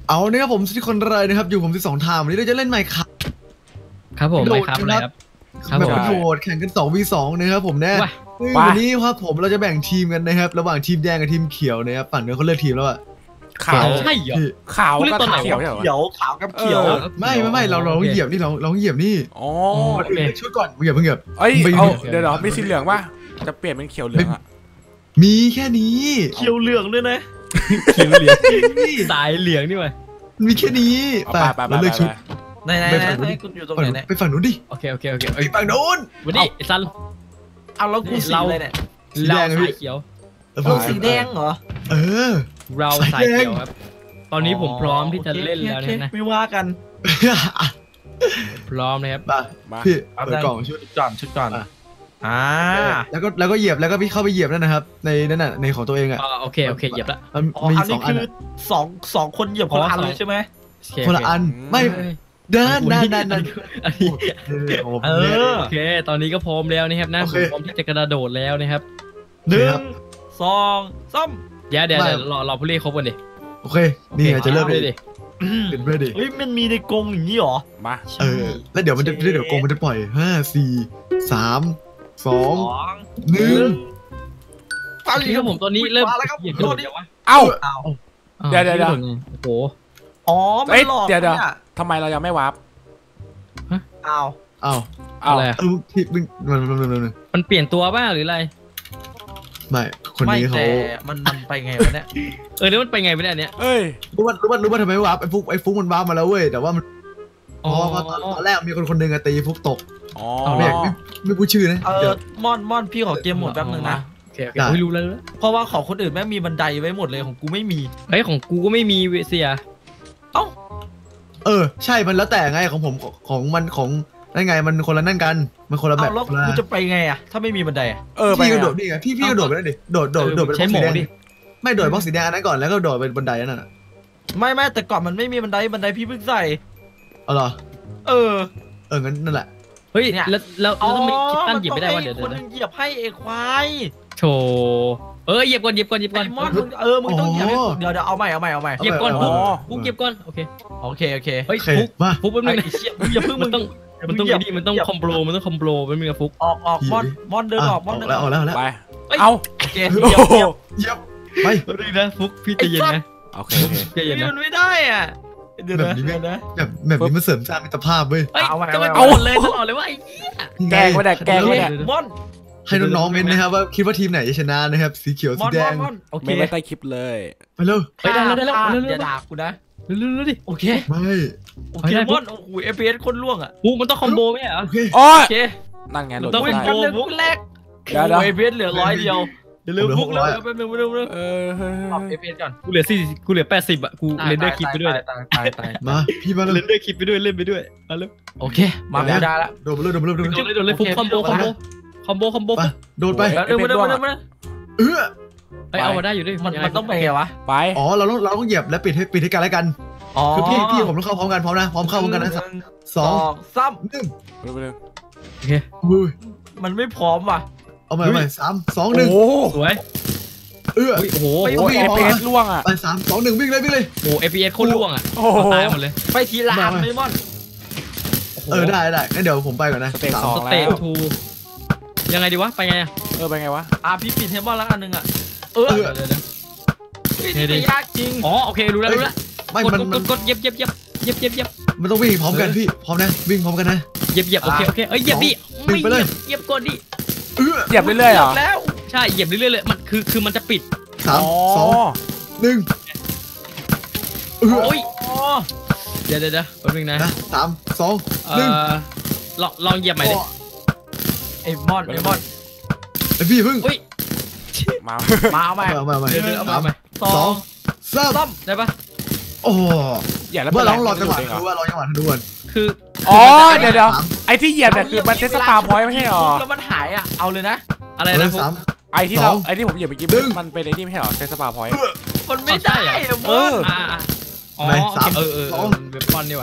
เอาเนี่ยครับผมทุกคนเลยนะครับอยู่ผม12 ไทม์วันนี้เราจะเล่นไมค์ครับผมไม่ครับอะไรครับแบบกระโดดแข่งกัน2v2นะครับผมเนี่ยวันนี้ครับผมเราจะแบ่งทีมกันนะครับระหว่างทีมแดงกับทีมเขียวนะครับฝั่งเนื้อเขาเลือกทีมแล้วอะขาวใช่เหรอขาวกับเขียวขาวกับเขียวไม่เราเหยียบนี่เราเหยียบนี่อ๋อชุดก่อนเหยียบเพิ่งเหยียบเอ้ยเดี๋ยวมีสีเหลืองป่ะจะเปลี่ยนเป็นเขียวเหลืองอะมีแค่นี้เขียวเหลืองด้วยนะเขียวเหลืองสายเหลืองนี่วะมีแค่นี้ไปเลือกชุดไหนคุณอยู่ตรงไหนเนี่ยไปฝั่งนู้นดิโอเคไปฝั่งนู้นวันนี้ไอ้ซันเอาแล้วกูสีอะไรเนี่ยเราสายเขียวเราสีแดงเหรอเราสายเขียวครับตอนนี้ผมพร้อมที่จะเล่นแล้วนะไม่ว่ากันพร้อมนะครับพี่เปิดกล่องชุดก่อนแล้วก็เหยียบแล้วก็พี่เข้าไปเหยียบนั่นนะครับในนั้นน่ะในของตัวเองอ่ะโอเคเหยียบละมี 2 อันคือสองคนเหยียบคนละอันเลยใช่ไหมคนละอันไม่เดินโอเคตอนนี้ก็พร้อมแล้วนะครับนะพร้อมที่จะกระโดดแล้วนะครับ 1 2 3 เดี๋ยวรอผู้เล่นครบกันดิโอเคนี่ไงจะเริ่มเลยดิเป็นเลยดิเฮ้ยมันมีในกรงอย่างนี้หรอมาแล้วเดี๋ยวกรงมันจะปล่อย5 4 3 2 1 ตอนนี้ผมตอนนี้เริ่มเหยียบกระโดดแล้ววะเอ้าเดี๋ยวโอ้โหไม่หลอกเดี๋ยวทำไมเรายังไม่วาร์ปอะไรที่มันเปลี่ยนตัวบ้าหรืออะไรไม่คนนี้เขามันไปไงวะเนี่ยแล้วมันไปไงวะเนี่ยรู้ว่าทำไมวาร์ปไอ้ฟุกมันวาร์ปมาแล้วเว้ยแต่ว่ามันตอนแรกมีคนหนึ่งตีฟุกตกไม่พูดชื่อนะม่อนพี่ขอเกมหมดแป๊บนึงนะโอเคไม่รู้แล้วเพราะว่าของคนอื่นแม่งมีบันไดไว้หมดเลยของกูไม่มีของกูก็ไม่มีเสียใช่มันแล้วแต่ไงของผมของมันของนั่นไงมันคนละนั่นกันมันคนละแบบแล้วกูจะไปไงอะถ้าไม่มีบันไดพี่กระโดดนี่ไงพี่กระโดดไปแล้วดิโดดไปใช้หมวกดิไม่โดดบล็อกสีแดงอันนั้นก่อนแล้วก็โดดไปบันไดนั่นน่ะไม่แต่ก่อนมันไม่มีบันไดพี่เพิ่งใส่เหรองั้นนั่นแหละเฮ้ยแล้วต้องมีคิดตั้นหยิบไม่ได้ว่าเดี๋ยวคนนึงเหยียบให้เอควายโถเหยียบก่อนมึงต้องเหยียบเดี๋ยวเอาใหม่เหยียบก่อนปุ๊บเหยียบก่อนโอเคเฮ้ยปุ๊บแป๊บนึงอย่าเพิ่งมันต้องคอมโบมันไม่มีกระฟุกออกมอนเดินออกแล้วไปเอาโอเคเหยียบไปดูนะฟุกพี่ใจเย็นนะโอเคใจเย็นมันไม่ได้อ่ะแบบนี้มันเสริมสร้างมิตรภาพเว้ยเอาเลยตลอดเลยว่าไอ้เหี้ยแกงไม่ได้มอนให้น้องๆเม้นนะครับว่าคิดว่าทีมไหนจะชนะนะครับสีเขียวสีแดงโอเคไม่ใต้คลิปเลยไปเร็วได้แล้วอย่าด่ากูนะเร็วดิโอเคไม่โอเคมอนโอ้โห FPS คนล่วงอ่ะมันต้องคอมโบไหมอ่ะโอเคนั่งไงต้องคอมโบบุ๊กแรกFPS เหลือ100เดียวเร็วบุ๊กแล้วแป๊บนึงFPS ก่อนกูเหลือ80อ่ะกูเล่นได้คลิปไปด้วยตายมาพี่มาเล่นได้คลิปไปด้วยเล่นไปด้วยมาเร็วโอเคมาได้ละโดดเลยฟุกคอมโบโดดไปเอามาได้อยู่ด้วยมันต้องไปไงวะไปเราต้องเหยียบและปิดให้กันแล้วกันคือพี่ผมต้องเข้าพร้อมกันพร้อมนะพร้อมเข้าพร้อมกันนะ2 3 1 โอเคมันไม่พร้อมว่ะเอาใหม่3 2 1 สวยโอ้โห FPS ล่วงอ่ะไป3 2 1วิ่งเลยโอ้ FPS โคตรล่วงอ่ะตายหมดเลยไปทีละไม่มอนได้งั้นเดี๋ยวผมไปก่อนนะสเตปทูยังไงดีวะไปไงไปไงวะพี่ปิดเทมบอลแล้วอันนึงอ่ะไม่ยากจริงโอเครู้แล้วไม่กดเย็บมันต้องวิ่งพร้อมกันพี่พร้อมนะวิ่งพร้อมกันนะเหยียบโอเคเหยียบดิไปเลยเหยียบกดดิเหยียบเรื่อยๆเหรอแล้วใช่เหยียบเรื่อยๆเลยมันคือมันจะปิด 3 2 1 โอ้ยเดี๋ยวแป๊บนึงนะ 3 2 1 ลองเหยียบใหม่ดิไอ้มอนพี่พึ่งมาเอาใหม่ 3 2 3 ได้ปะโอ้อย่าแล้วว่าเรารอจังหวะดูดูก่อนคือเดี๋ยวไอ้ที่เหยียบเนี่ยคือมันเทสตาร์พอยต์ไม่ใช่หรอแล้วมันหายอ่ะเอาเลยนะอะไรนะไอ้ที่ผมเหยียบเมื่อกี้มันเป็นไอ้นี่ไม่ใช่หรอเทสตาร์พอยต์มันไม่ได้เว็บฟอนนี่วะ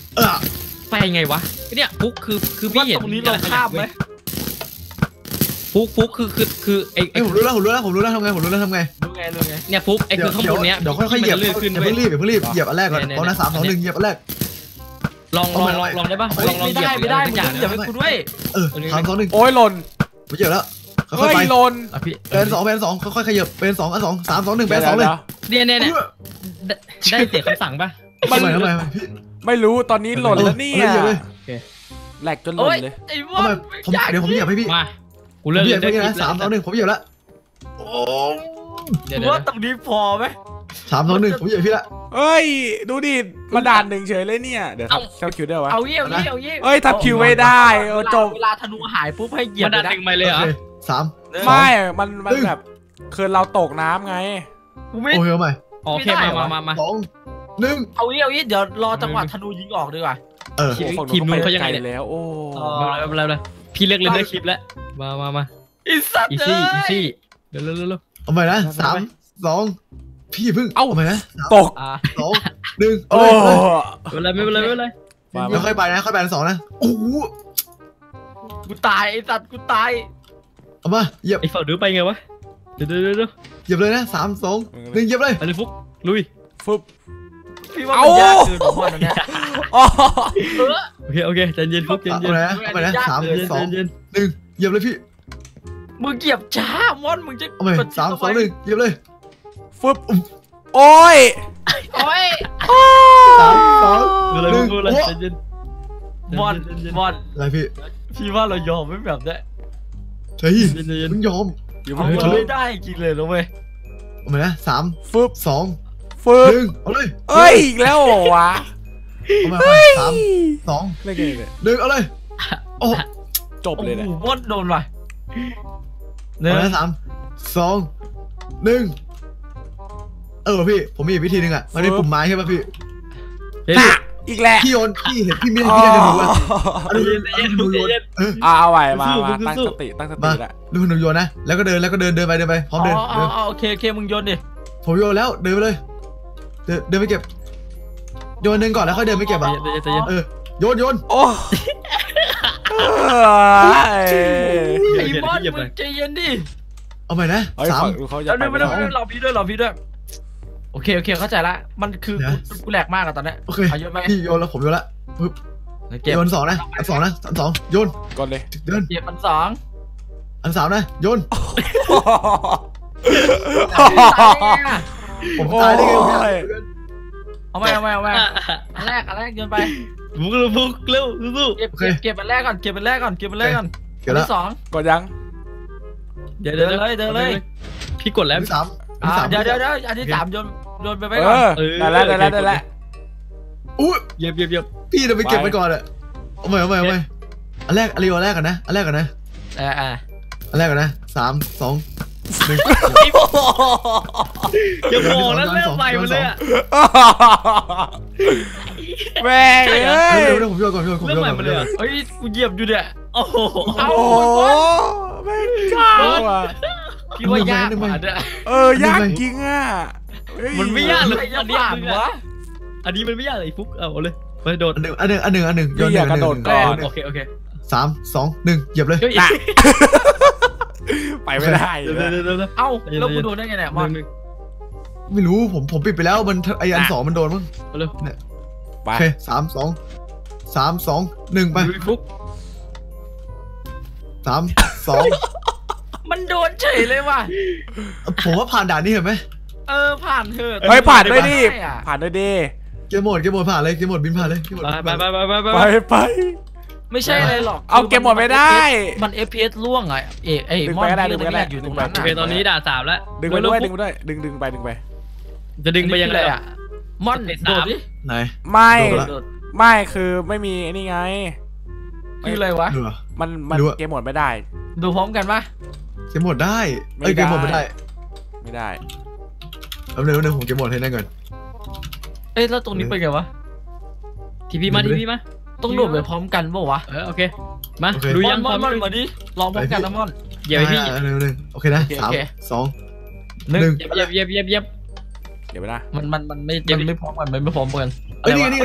ไปไงวะเนี่ยปุ๊กคือพี่เห็นตรงนี้เราข้ามไหมฟุกคือไอ้ไอ้ผมรู้แล้วทำไงรู้ไงเนี่ยฟุกไอ้คือข้างบนเนี้ยเดี๋ยวค่อยๆเหยียบลื่นขึ้นอย่าเพิ่งรีบเหยียบอันแรกก่อนเอานะ3 2 1เหยียบอันแรกลองได้ป่ะลองเหยียบไม่ได้มึงอย่าไปกูด้วย 3 2 1 โอ้ยหล่นผมเหยียบแล้วค่เฮ้อยยๆไปหล่นพี่เป็น2ค่อยๆขยับเป็น2 2 3 2 1เป็น2เลยเนี่ยได้เสียคำสั่งป่ะทำไมพี่ไม่รู้ตอนนี้หล่นแล้วเนี่ยแหลกจนหล่นเลยไอ้บทำอไมลเดี๋ยวผมเหยียบให้พี่มากูเลิกเหยียบได้ให้คลินะป 3 2 1ผมเหยียบแล้วเดี๋ยวว่าตรงนี้พอไหม 3 2 1ผมเหยียบพี่ละเฮ้ยดูดิมาด่าน1เฉยเลยเนี่ยเดี๋ยวทับคิวได้วะเอางี้เฮ้ยทับคิวไม่ได้จบเวลาธนูหายปุ๊บให้เหยียบมันดันหนึ่งไปเลยเหรอ 3 ไม่มันแบบคือเราตกน้ำไงกูไม่โอเคเอาใหม่โอเคมา 2 1 เอางี้เดี๋ยวรอจังหวะธนูยิงออกดีกว่าทีมนู้นเขายังไงแล้วโอ้ไม่เป็นไรพี่เลิกเลยคลิปแล้วมาอีสัตว์อีซี่เร็วเอาใหม่นะ3 2พี่พึ่งเอาใหม่นะตก 2 1 โอ้ไม่เป็นไรค่อยไปนะค่อยไป2นะโอ้โหกูตายไอ้สัตว์กูตายเอามาเหยียบไอ้ฝั่งนู้นไปไงวะเดี๋ยวเหยียบเลยนะ3 2 1เหยียบเลยไปเลยฟุกลุยฟึบพี่ว่ามันยากเกินผมว่าตรงเนี้ยโอเคใจเย็นฟุกใจเย็นเอาไปนะ3 2 1เหยียบเลยพี่มึงเหยียบช้ามอนมึงจะเอาไป3 2 1เหยียบเลยฟึบโอ้ยโอ้ย 3 2 อะไรใจเย็นบอลอะไรพี่พี่ว่าเรายอมไม่แบบนี้เฮ้ยมึงยอมอยู่เอาบนไม่ได้จริงเลยนะเว้ยเอาไปนะ3 ฟึบ 2 ฟึบ 1เอาเลยเอ้ยอีกแล้วเหรอวะเอามา3 2 ไม่เก่งเลย 1เอาเลยโอ้จบเลยเนี่ยโอ้โหบอลโดนว่ะเอานะ3 2 1พี่ผมมีอีกวิธีนึงอ่ะมันเป็นปุ่มไม้ใช่ป่ะพี่อีกแล้วพี่โยนพี่เห็นพี่ไม่ได้พี่ได้ดูอ่ะอันนี้ดูโยนเอาไว้มาตั้งสติละดูหนูโยนนะแล้วก็เดินไปพร้อมเดินโอเคมึงโยนดิผมโยนแล้วเดินไปเลยเดินไปเก็บโยนหนึ่งก่อนแล้วค่อยเดินไปเก็บอ่ะโยนโอ้ไอ้บอลมึงใจเย็นดิเอาใหม่นะ3 เขาจะเอาไปไม่ได้รอพี่ด้วยโอเคเข้าใจละมันคือกูแหลกมากอะตอนนี้โอเคพี่โยนแล้วผมโยนละปึ๊บโยน2นะอัน2นะอัน2โยนก่อนเลยเดินเก็บอัน 2 อัน3นะโยนผมตายได้ไงเอาไปอันแรกโยนไปฟุกเร็วสู้เก็บอันแรกก่อนเก็บอันที่ 2 กดยังเดี๋ยวเดินเลยพี่กดแล้วอัน3 เดี๋ยวอันที่ 3โยนไปไว้ก่อนได้แล้วอู้เหยียบพี่เราไปเก็บไปก่อนอ่ะเอาใหม่อันแรกอะไรอันแรกกันนะอันแรกกันนะ3 2 1 อย่าบอกแล้วเริ่มใหม่มาเลยอ่ะแม่เอ้ยเดี๋ยวผมโยนก่อนเริ่มใหม่มาเลยอ่ะเฮ้ยกูเหยียบอยู่เนี่ยโอ้โหโอ้ไม่กล้าพี่ว่ายากกว่าเนี่ยยากจริงอ่ะมันไม่ยากเลยยังผ่านวะอันนี้มันไม่ยากเลยฟุกเอาเลยไปโดดอันหนึ่งโยนอย่ากระโดดก่อนโอเค 3 2 1เหยียบเลยไปไม่ได้เดี๋ยวเอ้าแล้วกูโดนได้ไงเนี่ยมอนไม่รู้ผมปิดไปแล้วมันไออัน2มันโดนมั้งเอาเลยไปโอเค3 2 1ไปฟุก 3 2 มันโดนเฉยเลยว่ะผมว่าผ่านด่านนี้เห็นไหมผ่านเถอะเฮ้ยผ่านด้วยดิผ่านด้วยดิเกมโหมดผ่านเลยเกมโหมดบินผ่านเลยไปไม่ใช่อะไรหรอกเอาเกมหมดไม่ได้มัน FPS ล่วงไงมอนที่แรกอยู่ตรงนั้นโอเคตอนนี้ด่า3แล้วดึงไปด้วยดึงไปจะดึงไปยังไงอ่ะมอนโดดดิไหนไม่คือไม่มีนี่ไงคืออะไรวะมันเกมหมดไม่ได้ดูพร้อมกันปะเกมโหมดได้เกมโหมดไม่ได้ไม่ได้เอาเร็วผมเกมโหมดให้แน่ก่อนแล้วตรงนี้เป็นไงวะทีพีมาต้องโดดไปพร้อมกันป่าววะโอเคมาดูยังมอนมาดิลองพร้อมกันนะมอนเหยียบพี่เร็วโอเคนะ3 2 1 เหยียบเดี๋ยวไปนะมันไม่พร้อมกันไม่พร้อมกันนี่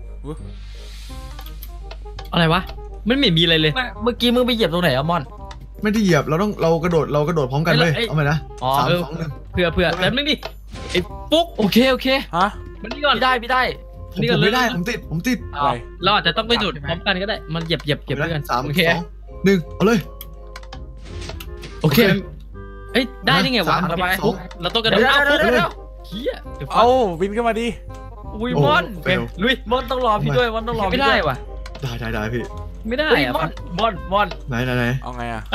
อะไรวะมันไม่มีอะไรเลยเมื่อกี้มึงไปเหยียบตรงไหนอะมอนไม่ได้เหยียบเรากระโดดพร้อมกันเลยเอาไหมนะ3 2 1 เผื่อแป๊บนึงดิไอ้ฟุกโอเคฮะมันนี่ก่อนไม่ได้ผมไม่ได้ผมติดอะไรเราอาจจะต้องไปโดดพร้อมกันก็ได้มันเหยียบด้วยกัน 3 2 1เอาเลยโอเคเอ้ยได้ยังไงวะเราต้องกระโดดเฮียเอาบินขึ้นมาดิอุ้ยมอนลุยมอนต้องรอพี่ด้วยมอนต้องรอไม่ได้ว่ะได้พี่ไม่ได้อะมอนไหนเอาไงอะ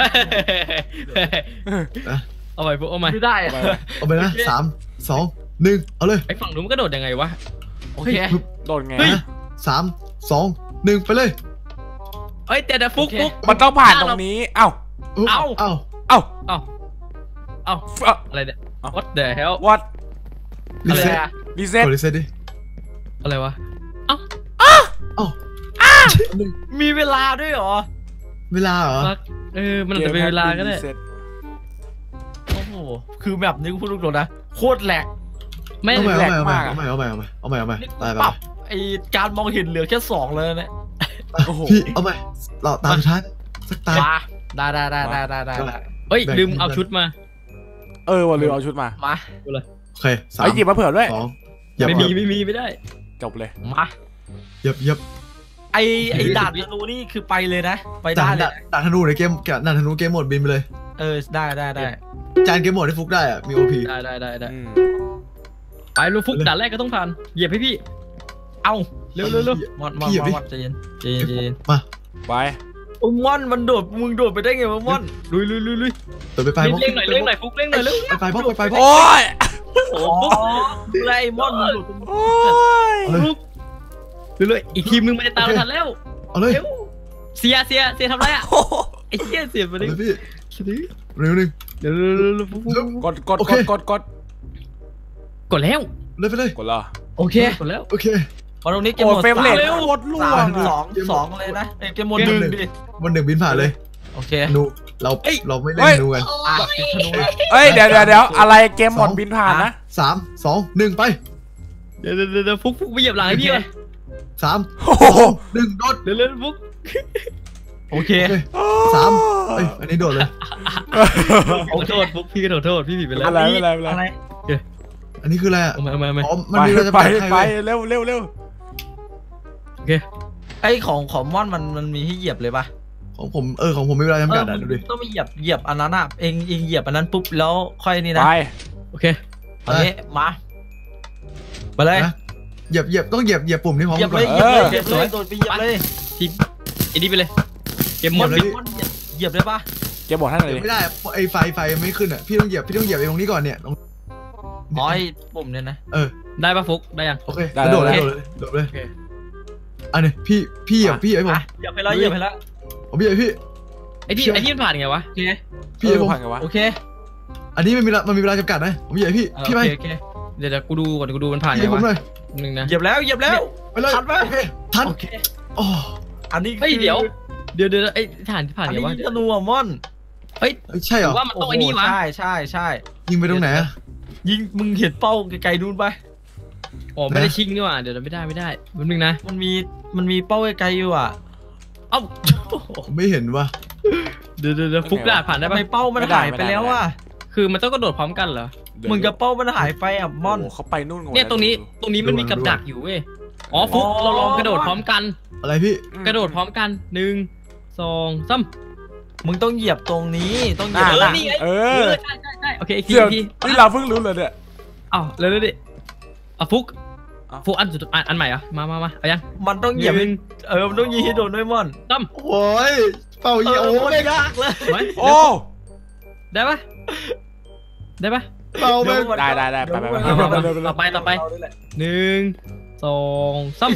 เอาไปพวกเอามาไม่ได้เอาไปนะ3 2 1เอาเลยไอ้ฝั่งนู้นมันกระโดดยังไงวะโอเคโดดไง 3 2 1ไปเลยเอ้ยแต่ฟุกมันต้องผ่านตรงนี้เอ้าอะไรเนี่ย what the hell what รีเซ็ตดิอะไรวะมีเวลาด้วยเหรอมันจะเป็นเวลาก็ได้โอ้โหคือแบบนี้พูดตรงๆนะโคตรแหลกไม่แหลกมากเอาใหม่ไปไอการมองเห็นเหลือแค่2เลยเนี่ยพี่เอาใหม่เราตามทันสักตาได้เฮ้ยลืมเอาชุดมาว่าลืมเอาชุดมาเลยโอเค 3หยิบมาเผื่อด้วยไม่มีไม่ได้จบเลยมาเย็บไอด่านธนูนี่คือไปเลยนะไปได้เลยด่านธนูในเกมด่านธนูเกมโหมดบินไปเลยได้จานเกมโหมดที่ฟุกได้อะมี OP ได้ไปลูกฟุกด่านแรกก็ต้องผ่านเหยียบให้พี่เอาเร็วมอนใจเย็นมาไปม่อนมันโดดมึงโดดไปได้ไงวะม่อนลุยโดดไปเร่งหน่อยฟุกเร่งหน่อยเร็วไปโอ้ยอะไรม่อนมึงโดดโอ้ยเรื่อยอีกทีมนึงมันจะตามทันแล้วเอาเลยเสียทำไรอ่ะไอ้เสียไปเลยพี่เร็วนึงเดี๋ยวกดแล้วเลยไปเลยกดแล้วโอเคมาตรงนี้เกมหมดกดล่วง 2เลยนะเกมหมด1ดิวัน1บินผ่านเลยโอเคนูเราไม่เล่นนูกันเดี๋ยวอะไรเกมหมดบินผ่านนะ 3 2 1ไปเดี๋ยวฟุกไปเหยียบหลังให้พี่เลย 3 2 1โดดเร็วฟุกโอเค 3อันนี้โดดเลยขอโทษฟุกพี่ก็ขอโทษพี่ผิดไปแล้วอะไรอันนี้คืออะไรอ่ะมามันมีเราจะไปเร็วโอเคไอของม่อนมันมีให้เหยียบเลยป่ะของผมไม่เวลาจำกัดดูดิต้องไปเหยียบอันนั้นอ่ะเองเหยียบอันนั้นปุ๊บแล้วค่อยนี่นะไปโอเคโอเคมาเลยเหยียบต้องเหยียบปุ่มที่พร้อมกันเหยียบเลยโดดไปเหยียบเลยทีไอ้นี่ไปเลยเกมหมดเลยเหยียบได้ป่ะเกมหมดให้เลยไม่ได้ไอไฟไม่ขึ้นอ่ะพี่ต้องเหยียบไอ้ตรงนี้ก่อนเนี่ยอ๋อปุ่มเนี่ยนะได้ป่ะฟุกได้ยังโอเคโดดเลยอันนี้พี่เหยียบไอ้ผมเหยียบไปแล้วผมพี่ไอ้ที่ผ่านไงวะพี่ผมผ่านไงวะโอเคอันนี้มันมีเวลาจำกัดนะผมเหยียบพี่ไปเดี๋ยวกูดูก่อนกูดูมันผ่านไงวะนึงนะเหยียบแล้วไปเลยทันอ๋ออันนี้เดี๋ยวไอ้ฐานที่ผ่านไงวะธนูม่อนเฮ้ยใช่เหรอว่ามันต้องไอ้นี่วะใช่ยิงไปตรงไหนอะยิงมึงเห็นเป้าไกลๆนู่นไปไม่ได้ชิงนี่หว่าเดี๋ยวไม่ได้มันนึงนะมันมีเป้าไกลๆอยู่อ่ะเอ้าไม่เห็นว่ะเดี๋ยวฟุกด่าผ่านได้ไหมเป้ามันหายไปแล้วอ่ะคือมันต้องกระโดดพร้อมกันเหรอมึงกับเป้ามันหายไปอ่ะม่อนเขาไปนู่นเนี่ยตรงนี้มันมีกับดักอยู่เว้ยอ๋อฟุกเราลองกระโดดพร้อมกันอะไรพี่กระโดดพร้อมกัน1 2 3 มึงต้องเหยียบตรงนี้ต้องเหยียบนี่ไงใช่โอเคอีกทีนี่เราเพิ่งรู้เลยเนี่ยอ้าวเร็วดิฟุกอันสุดอันใหม่เหรอมาเอายังมันต้องเหยียบมันต้องยีให้โดนด้วยม่อนตั้มโอ้ยเป่ายีโอ้ไม่ยากเลยโอ้ได้ปะเป่าได้ไปต่อไป1 2 3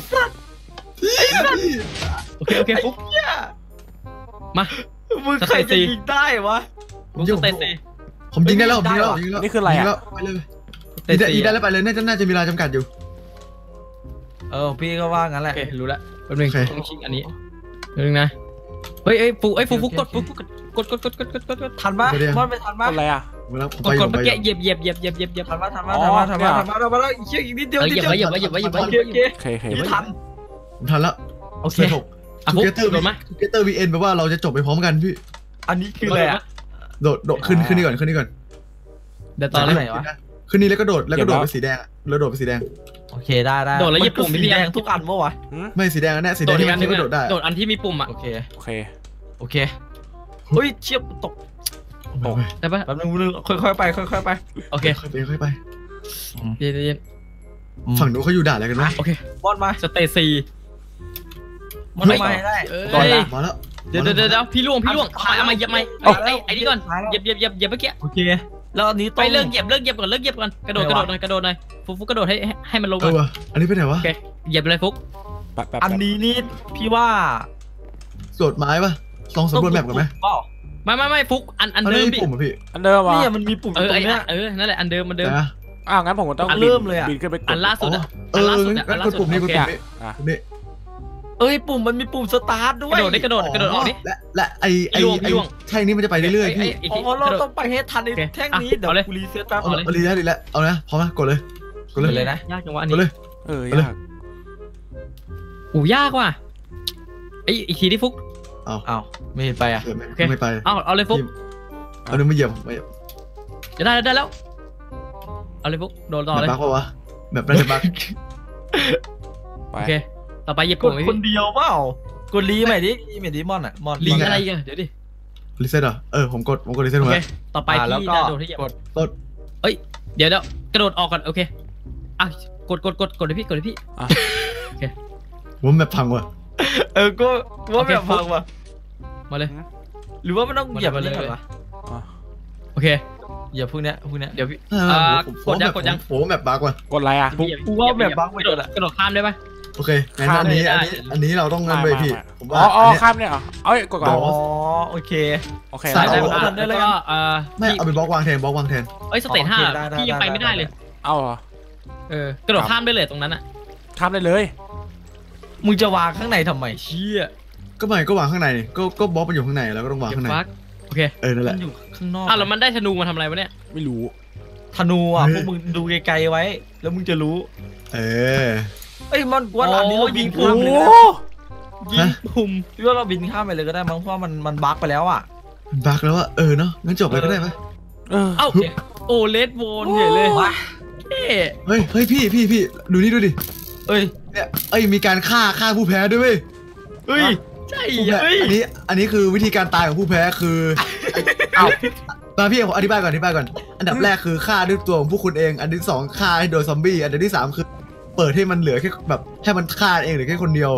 โอเคฟุกมามึงใครจะยิงได้วะผมยิงได้แล้วนี่คืออะไรอ่ะไปเลยอีได้แล้วไปเลยน่าจะมีเวลาจำกัดอยู่พี่ก็ว่างั้นแหละรู้แล้วแป๊บนึงต้องชิงอันนี้นึงนะเฮ้ยฟุกกดทันปะม่อนไปทันปะอะไรอ่ะกดเมื่อกี้เหยียบทันปะแล้วเชี่ยอีกนิดเดียวเหยียบไว้ทันแล้วโอเคทูเกเตอร์วีเอ็นแปลว่าเราจะจบไปพร้อมกันพี่อันนี้คืออะไรอ่ะโดดขึ้นนี่ก่อนขึ้นนี่ก่อนเดี๋ยวตอนไหนวะขึ้นนี่แล้วก็โดดไปสีแดงแล้วโดดไปสีแดงโอเคได้โดดแล้วหยิบปุ่มสีพี่แดแดงงทุกอันเมื่อวะไม่สีแดงแน่สีแดงที่มันก็โดดได้โดดอันที่มีปุ่มอ่ะโอเคโอเคโอเคเฮ้ยเชียบตกได้ปะแป๊บนึงค่อยๆไปค่อยๆไปโอเคค่อยไปเย็นฝั่งนู้นเขาอยู่ด่านอะไรกันวะโอเคบอลมาสเตซีบอลมาให้ได้ก่อนละมาแล้วเดี๋ยวพี่ล่วงเอามาเหยียบไหมไอ้นี่ก่อนเหยียบเมื่อกี้โอเคแล้วอันนี้ไปเลิกเหยียบก่อนกระโดดหน่อยฟุกกระโดดให้มันลงก่อนอันนี้ไปไหนวะโอเคเหยียบเลยฟุกอันนี้นี่พี่ว่าโดดไม้ปะลองสำรวจแมปกันไหมเปล่าไม่ฟุกอันเดิมมีปุ่มอ่ะพี่อันเดิมวะเนี่ยมันมีปุ่มตรงเนี้ยนั่นแหละอันเดิมนะงั้นผมก็ต้องเริ่มเลยอะบินขึ้นไปกดอันล่าสุดอ่ะงั้นกดปุ่มนี้กดปุ่มนี้นี่เอ้ยปุ่มมันมีปุ่มสตาร์ทด้วยกระโดดออกดิและไอ้แท่งนี้มันจะไปเรื่อยๆพี่อ๋อเราต้องไปให้ทันในแท่งนี้เดี๋ยวกูรีเซ็ตแป๊บเอาดีแล้วเอานะพร้อมไหมกดเลยเลยนะยากจังวะอันกดเลนี้ยยากยากว่ะอีกทีที่ฟุกอ้าวไม่เห็นไปอ่ะไม่ไปเอาเลยฟุกเอาเนื้อมาเหยียบจะได้แล้วเอาเลยฟุกโดนต่อเลยบักวะแบบน่าจะบักโอเคต่อไปเหยียบกปุ่ดมคนเดียวเปล่ากดรีใหม่ดิมอนอ่ะมอนลิงอะไรกันเดี๋ยวดิรีเซ็ตเหรอผมกดรีเซ็ตโอมาเคต่อไปที่จะโดดที่เหยียบกดเดี๋ยวกระโดดออกก่อนโอเคกดเลยพี่ว่าแมปพังว่ะก็ว่าแบบพังว่ะมาเลยหรือว่ามันต้องเหยียบอะไรก่อนวะโอเคเหยียบพวกเนี้ยเดี๋ยวพี่กดยังโอ้แมปบักว่ะกดอะไรอ่ะกูว่าแบบบังไปกระโดก่อดนอะกระโดดข้ามได้ปะโอเคงั้นอันนี้เราต้องเงินไปพี่ผมว่าข้ามเนี่ยเหรอเอ้ยกดก่อนอ๋อโอเคโอเคได้แล้วก็ไม่เอาไปบล็อกวางแทนสเตจ5พี่ยังไปไม่ได้เลยเอาเหรอกระโดดข้ามได้เลยตรงนั้นอ่ะข้ามได้เลยมึงจะวางข้างในทำไมเชี่ยก็ไม่ก็วางข้างในก็บล็อกมันอยู่ข้างในแล้วก็ต้องวางข้างในโอเคนั่นแหมัละนอยู่ข้างนอกแล้วมันได้ธนูมาทำอะไรวะเนี่ยไม่รู้ธนูอ่ะพวกมึงดูไกลๆไว้ แล้วมึงจะรู้เอ้ยมันว่าอันนี้เราบินโอ้ข้ามเลยโหนะยิงปุ่มพี่ว่าเราบินข้ามไปเลยก็ได้มั้งเพราะมันบั๊กไปแล้วอ่ะบักแล้วอะเนาะงั้นจบเลยก็ได้ไหมเอ้าโอเลดโวนใหญ่เลยเฮ้ยพี่ดูนี่ดูดิเอ้ยเนี่ยมีการฆ่าผู้แพ้ด้วยเว้ยเฮ้ยใช่อันนี้คือวิธีการตายของผู้แพ้คือมาพี่ผมอธิบายก่อนอันดับแรกคือฆ่าด้วยตัวของผู้คุณเองอันที่2ฆ่าให้โดยซอมบี้อันที่3คือเปิดให้มันเหลือแค่แบบให้มันฆ่าเองหรือแค่คนเดียว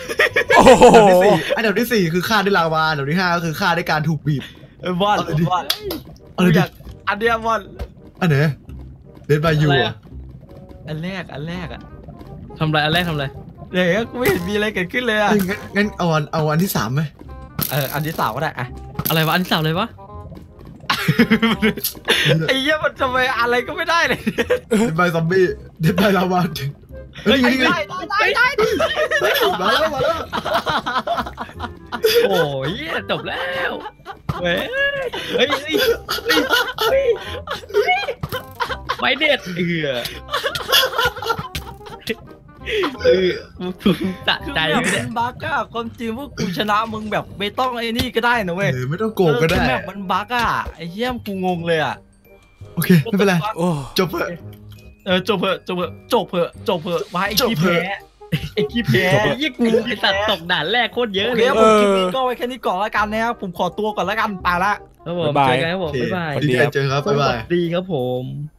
อันดับที่4คือฆ่าด้วยลาวาอันดับที่5ก็คือฆ่าด้วยการถูกบีบบอลอยากอันเดียวบอลอันไหนเดนบายยูอันแรกอ่ะทำไรอันแรกทำไรเดี๋ยวกูไม่เห็นมีอะไรเกิดขึ้นเลยอ่ะงั้นเอาอันที่3ไหมอันที่3ก็ได้อะอะไรวะอันที่3เลยวะไอ้เหี้ยมันทำไมอะไรก็ไม่ได้เลยเดนบายซอมบี้เดนบายลาวาเฮ้ยได้มาแล้วโอ้ยจบแล้วเฮ้ยไม่เด็ดสะใจเนี่ยบั๊กอะคนจริงพวกกูชนะมึงแบบไม่ต้องไอ้นี่ก็ได้นะเว้ยไม่ต้องโกงก็ได้แบบมันบั๊กอะไอ้เหี้ยกูงงเลยอะโอเคไม่เป็นไรจบเถอะจบเถอะมาไอ้ขี้แพ้ยี่กูไอ้สัตว์ตกด่านแรกโคตรเยอะเลยผมคลิปนี้ก็ไว้แค่นี้ก่อนแล้วกันนะครับผมขอตัวก่อนแล้วกันไปละครับผมเจอกันครับผมบ๊ายบายดีเจอครับบ๊ายบายดีครับผม